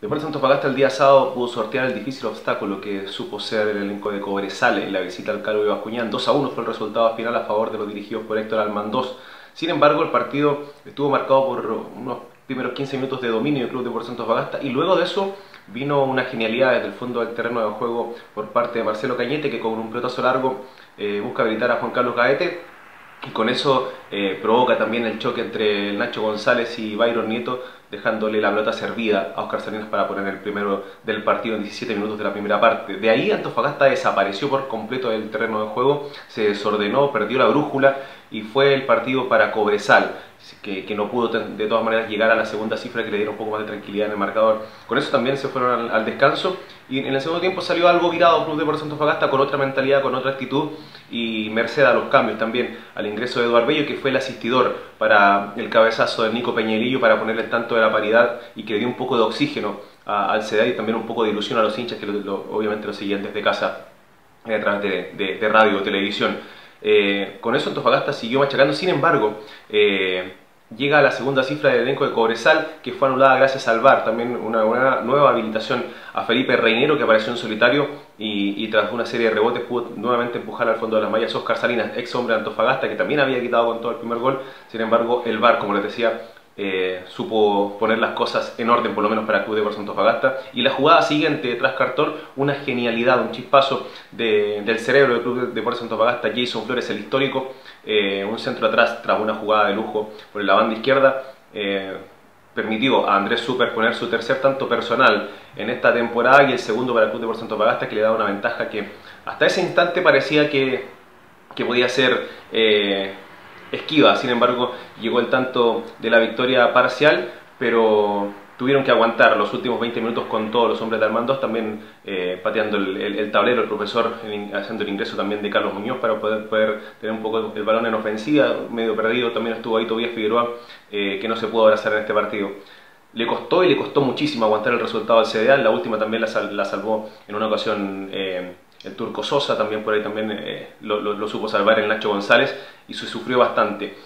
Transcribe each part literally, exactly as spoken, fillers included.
Deportes Antofagasta el día sábado pudo sortear el difícil obstáculo que supo ser el elenco de Cobresal en la visita al Calvo de Bascuñán. dos a uno fue el resultado final a favor de los dirigidos por Héctor Almandós. Sin embargo, el partido estuvo marcado por unos primeros quince minutos de dominio del Club Deportes Antofagasta y luego de eso vino una genialidad desde el fondo del terreno de juego por parte de Marcelo Cañete, que con un pelotazo largo eh, busca habilitar a Juan Carlos Gaete. Y con eso eh, provoca también el choque entre el Nacho González y Byron Nieto, dejándole la pelota servida a Oscar Salinas para poner el primero del partido en diecisiete minutos de la primera parte. De ahí Antofagasta desapareció por completo del terreno de juego, se desordenó, perdió la brújula y fue el partido para Cobresal, que, que no pudo de todas maneras llegar a la segunda cifra, que le diera un poco más de tranquilidad en el marcador. Con eso también se fueron al, al descanso y en el segundo tiempo salió algo virado Club Deportes Antofagasta, con otra mentalidad, con otra actitud y merced a los cambios también, al ingreso de Eduardo Bello, que fue el asistidor para el cabezazo de Nico Peñalillo para ponerle el tanto de la paridad y que dio un poco de oxígeno a, al C D A y también un poco de ilusión a los hinchas que lo, lo, obviamente lo seguían desde casa a través de, de, de radio o televisión. Eh, con eso Antofagasta siguió machacando. Sin embargo, eh, llega a la segunda cifra del elenco de Cobresal, que fue anulada gracias al V A R. También una, una nueva habilitación a Felipe Reinero, que apareció en solitario y, y tras una serie de rebotes pudo nuevamente empujar al fondo de las mallas Oscar Salinas, ex hombre de Antofagasta, que también había quitado con todo el primer gol. Sin embargo, el V A R, como les decía, Eh, supo poner las cosas en orden, por lo menos para el Club Deportes Antofagasta. Y la jugada siguiente tras cartón, una genialidad, un chispazo de, del cerebro del Club Deportes Antofagasta, Jason Flores, el histórico, eh, un centro atrás tras una jugada de lujo por la banda izquierda, eh, permitió a Andrés Super poner su tercer tanto personal en esta temporada y el segundo para el Club Deportes Antofagasta, que le daba una ventaja que hasta ese instante parecía que, que podía ser eh, esquiva. Sin embargo, llegó el tanto de la victoria parcial, pero tuvieron que aguantar los últimos veinte minutos con todos los hombres de Almandós, también eh, pateando el, el, el tablero, el profesor el, haciendo el ingreso también de Carlos Muñoz para poder, poder tener un poco el balón en ofensiva, medio perdido. También estuvo ahí Tobías Figueroa, eh, que no se pudo abrazar en este partido. Le costó y le costó muchísimo aguantar el resultado del C D A. La última también la, sal, la salvó en una ocasión eh, el Turco Sosa, también por ahí también eh, lo, lo, lo supo salvar el Nacho González y se sufrió bastante.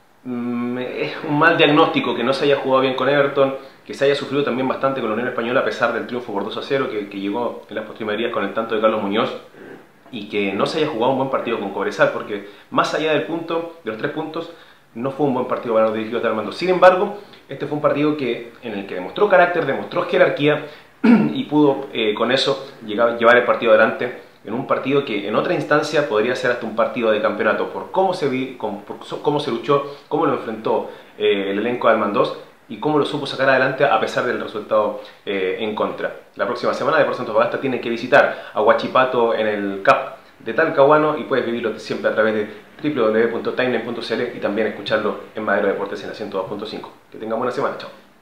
Mm, es un mal diagnóstico que no se haya jugado bien con Everton, que se haya sufrido también bastante con la Unión Española a pesar del triunfo por dos a cero que, que llegó en las postrimerías con el tanto de Carlos Muñoz, y que no se haya jugado un buen partido con Cobresal, porque más allá del punto, de los tres puntos, no fue un buen partido para los dirigidos de Armando. Sin embargo, este fue un partido que, en el que demostró carácter, demostró jerarquía y pudo eh, con eso llegar, llevar el partido adelante, en un partido que en otra instancia podría ser hasta un partido de campeonato, por cómo se, vi, por cómo se luchó, cómo lo enfrentó eh, el elenco de Almandós y cómo lo supo sacar adelante a pesar del resultado eh, en contra. La próxima semana Deportes Antofagasta tiene que visitar a Huachipato en el C A P de Talcahuano y puedes vivirlo siempre a través de w w w punto timeline punto c l y también escucharlo en Madero Deportes en la ciento dos punto cinco. Que tengan buena semana, chao.